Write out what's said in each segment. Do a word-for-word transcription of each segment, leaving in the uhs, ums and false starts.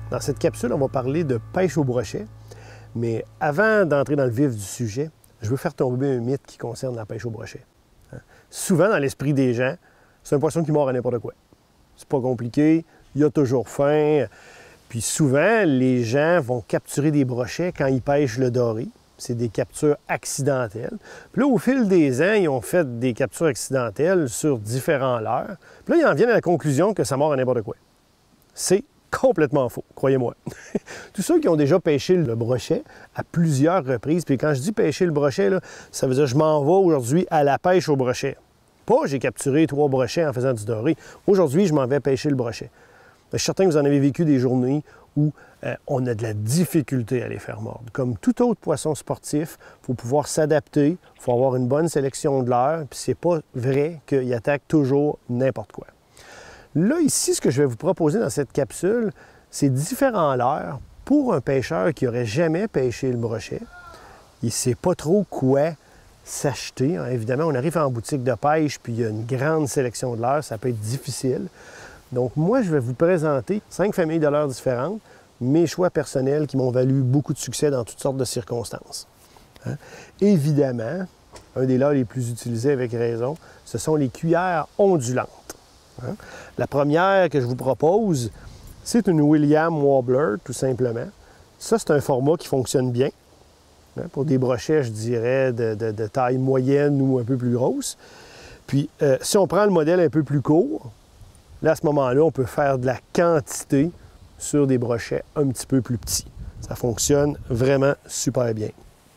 Dans cette capsule, on va parler de pêche au brochet. Mais avant d'entrer dans le vif du sujet, je veux faire tomber un mythe qui concerne la pêche au brochet. Hein? Souvent, dans l'esprit des gens, c'est un poisson qui mord à n'importe quoi. C'est pas compliqué, il a toujours faim. Puis souvent, les gens vont capturer des brochets quand ils pêchent le doré. C'est des captures accidentelles. Puis là, au fil des ans, ils ont fait des captures accidentelles sur différents leurres. Puis là, ils en viennent à la conclusion que ça mord à n'importe quoi. C'est complètement faux, croyez-moi. Tous ceux qui ont déjà pêché le brochet à plusieurs reprises, puis quand je dis pêcher le brochet, là, ça veut dire que je m'en vais aujourd'hui à la pêche au brochet. Pas j'ai capturé trois brochets en faisant du doré. Aujourd'hui, je m'en vais pêcher le brochet. Je suis certain que vous en avez vécu des journées où euh, on a de la difficulté à les faire mordre. Comme tout autre poisson sportif, il faut pouvoir s'adapter, il faut avoir une bonne sélection de leurres, puis c'est pas vrai qu'il attaque toujours n'importe quoi. Là, ici, ce que je vais vous proposer dans cette capsule, c'est différents leurres pour un pêcheur qui n'aurait jamais pêché le brochet. Il ne sait pas trop quoi s'acheter. Hein. Évidemment, on arrive en boutique de pêche, puis il y a une grande sélection de leurres, ça peut être difficile. Donc, moi, je vais vous présenter cinq familles de leurres différentes, mes choix personnels qui m'ont valu beaucoup de succès dans toutes sortes de circonstances. Hein? Évidemment, un des leurres les plus utilisés avec raison, ce sont les cuillères ondulantes. Hein? La première que je vous propose, c'est une William Wobbler, tout simplement. Ça, c'est un format qui fonctionne bien. Hein? Pour des brochets, je dirais, de, de, de taille moyenne ou un peu plus grosse. Puis, euh, si on prend le modèle un peu plus court, là, à ce moment-là, on peut faire de la quantité sur des brochets un petit peu plus petits. Ça fonctionne vraiment super bien.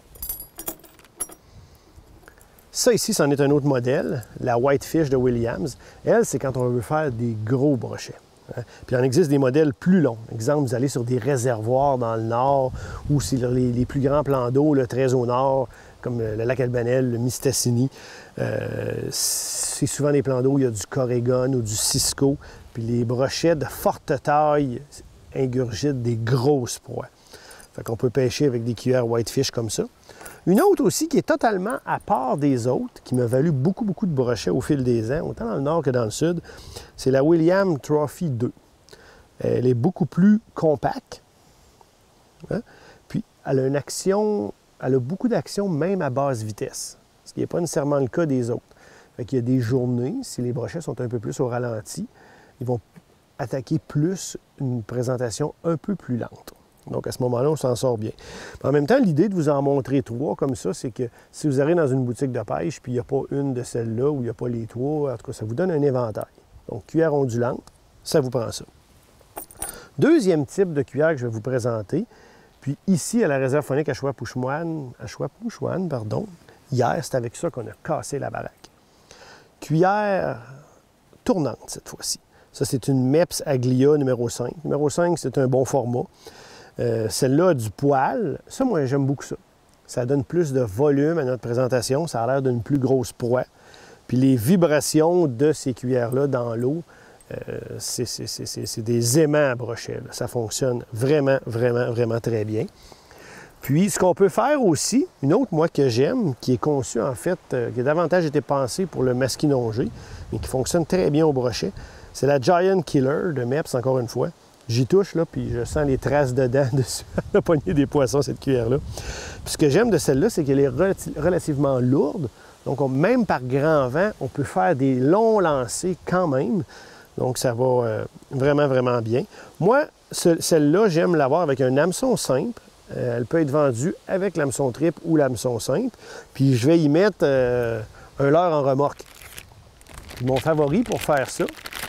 Ça ici, c'en est un autre modèle, la Whitefish de Williams. Elle, c'est quand on veut faire des gros brochets. Hein? Puis il en existe des modèles plus longs. Exemple, vous allez sur des réservoirs dans le nord ou sur les, les plus grands plans d'eau, là, très au nord, comme le lac Albanel, le Mistassini. Euh, c'est souvent des plans d'eau, il y a du Coregon ou du Cisco. Puis les brochets de forte taille ingurgitent des grosses proies. Fait qu'on peut pêcher avec des cuillères Whitefish comme ça. Une autre aussi qui est totalement à part des autres, qui m'a valu beaucoup, beaucoup de brochets au fil des ans, autant dans le nord que dans le sud, c'est la William Trophy deux. Elle est beaucoup plus compacte. Hein? Puis elle a une action, elle a beaucoup d'actions même à basse vitesse, ce qui n'est pas nécessairement le cas des autres. Fait qu'il y a des journées, si les brochets sont un peu plus au ralenti, ils vont attaquer plus une présentation un peu plus lente. Donc, à ce moment-là, on s'en sort bien. En même temps, l'idée de vous en montrer trois comme ça, c'est que si vous arrivez dans une boutique de pêche, puis il n'y a pas une de celles-là, ou il n'y a pas les trois, en tout cas, ça vous donne un éventail. Donc, cuillère ondulante, ça vous prend ça. Deuxième type de cuillère que je vais vous présenter, puis ici, à la réserve faunique à Chouapouchouane, à Chouapouchouane, pardon, hier, c'est avec ça qu'on a cassé la baraque. Cuillère tournante, cette fois-ci. Ça, c'est une Mepps Aglia numéro cinq. Numéro cinq, c'est un bon format. Euh, Celle-là a du poil. Ça, moi, j'aime beaucoup ça. Ça donne plus de volume à notre présentation. Ça a l'air d'une plus grosse proie. Puis les vibrations de ces cuillères-là dans l'eau, euh, c'est des aimants à brochet. Là. Ça fonctionne vraiment, vraiment, vraiment très bien. Puis, ce qu'on peut faire aussi, une autre, moi, que j'aime, qui est conçue, en fait, euh, qui a davantage été pensée pour le masquinongé, mais qui fonctionne très bien au brochet, c'est la Giant Killer de Mepps, encore une fois. J'y touche, là, puis je sens les traces de dents dessus, la poignée des poissons, cette cuillère-là. Puis ce que j'aime de celle-là, c'est qu'elle est relati relativement lourde. Donc, on, même par grand vent, on peut faire des longs lancers quand même. Donc, ça va euh, vraiment, vraiment bien. Moi, ce, celle-là, j'aime l'avoir avec un hameçon simple. Euh, elle peut être vendue avec l'hameçon triple ou l'hameçon simple. Puis, je vais y mettre euh, un leurre en remorque. Puis mon favori pour faire ça,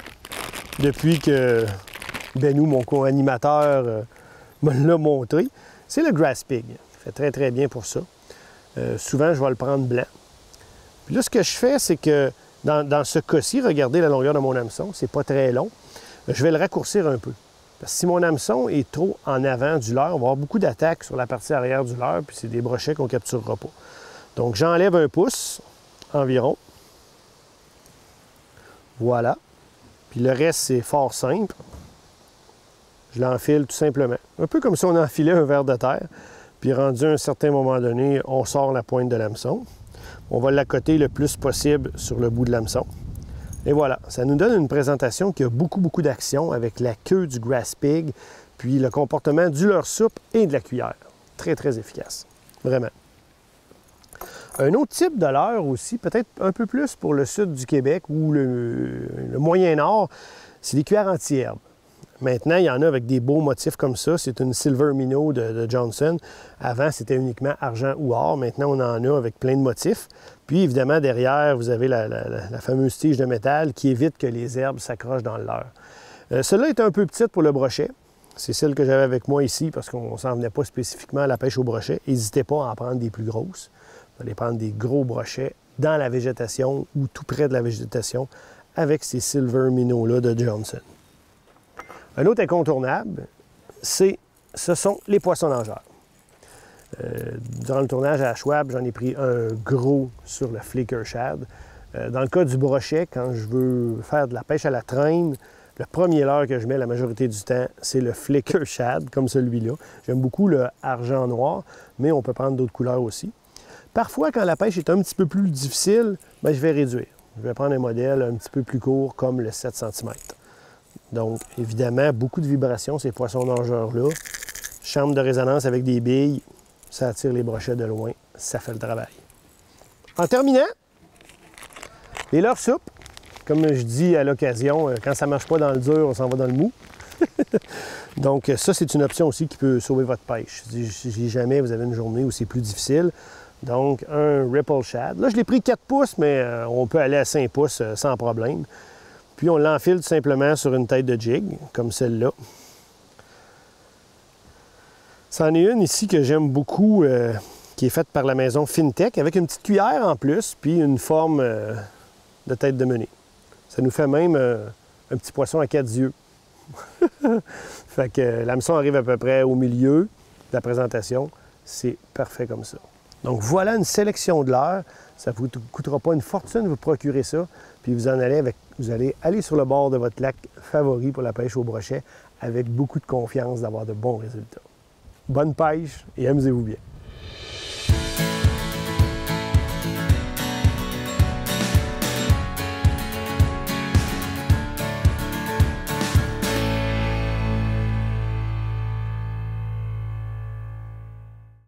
depuis que Benou, mon co-animateur, euh, me l'a montré, c'est le Grass Pig. Ça fait très, très bien pour ça. Euh, souvent, je vais le prendre blanc. Puis là, ce que je fais, c'est que dans, dans ce cas-ci, regardez la longueur de mon hameçon, c'est pas très long. Je vais le raccourcir un peu. Parce que si mon hameçon est trop en avant du leurre, on va avoir beaucoup d'attaques sur la partie arrière du leurre, puis c'est des brochets qu'on ne capturera pas. Donc, j'enlève un pouce environ. Voilà. Puis le reste, c'est fort simple. Je l'enfile tout simplement. Un peu comme si on enfilait un ver de terre. Puis rendu à un certain moment donné, on sort la pointe de l'hameçon. On va l'accoter le plus possible sur le bout de l'hameçon. Et voilà, ça nous donne une présentation qui a beaucoup, beaucoup d'action avec la queue du Grass Pig, puis le comportement du leurre soupe et de la cuillère. Très, très efficace. Vraiment. Un autre type de leurre aussi, peut-être un peu plus pour le sud du Québec ou le, le Moyen-Nord, c'est les cuillères anti-herbe. Maintenant, il y en a avec des beaux motifs comme ça. C'est une Silver Minnow de, de Johnson. Avant, c'était uniquement argent ou or. Maintenant, on en a avec plein de motifs. Puis, évidemment, derrière, vous avez la, la, la fameuse tige de métal qui évite que les herbes s'accrochent dans le leurre. Euh, Celle-là est un peu petite pour le brochet. C'est celle que j'avais avec moi ici parce qu'on ne s'en venait pas spécifiquement à la pêche au brochet. N'hésitez pas à en prendre des plus grosses. Vous allez prendre des gros brochets dans la végétation ou tout près de la végétation avec ces Silver Minnow-là de Johnson. Un autre incontournable, c'est, ce sont les poissons nageurs. Euh, durant le tournage à Schwab, j'en ai pris un gros sur le Flicker Shad. Euh, dans le cas du brochet, quand je veux faire de la pêche à la traîne, le premier leurre que je mets la majorité du temps, c'est le Flicker Shad, comme celui-là. J'aime beaucoup le argent noir, mais on peut prendre d'autres couleurs aussi. Parfois, quand la pêche est un petit peu plus difficile, bien, je vais réduire. Je vais prendre un modèle un petit peu plus court, comme le sept centimètres. Donc, évidemment, beaucoup de vibrations, ces poissons nageurs-là. Chambre de résonance avec des billes, ça attire les brochets de loin, ça fait le travail. En terminant, les leurres soupes, comme je dis à l'occasion, quand ça ne marche pas dans le dur, on s'en va dans le mou. Donc, ça, c'est une option aussi qui peut sauver votre pêche. Si jamais vous avez une journée où c'est plus difficile. Donc, un Ripple Shad. Là, je l'ai pris quatre pouces, mais on peut aller à cinq pouces sans problème. Puis on l'enfile tout simplement sur une tête de jig, comme celle-là. C'en est une ici que j'aime beaucoup, euh, qui est faite par la maison Fintech, avec une petite cuillère en plus, puis une forme euh, de tête de menée. Ça nous fait même euh, un petit poisson à quatre yeux. Fait que euh, l'hameçon arrive à peu près au milieu de la présentation. C'est parfait comme ça. Donc voilà une sélection de leurres. Ça ne vous coûtera pas une fortune de vous procurer ça. Puis vous en allez avec, vous allez aller sur le bord de votre lac favori pour la pêche au brochet avec beaucoup de confiance d'avoir de bons résultats. Bonne pêche et amusez-vous bien.